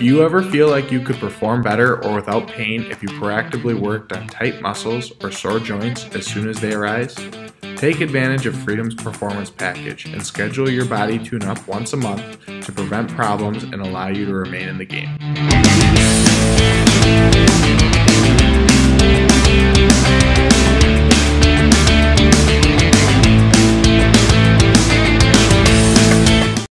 Do you ever feel like you could perform better or without pain if you proactively worked on tight muscles or sore joints as soon as they arise? Take advantage of Freedom's Performance Package and schedule your body tune-up once a month to prevent problems and allow you to remain in the game.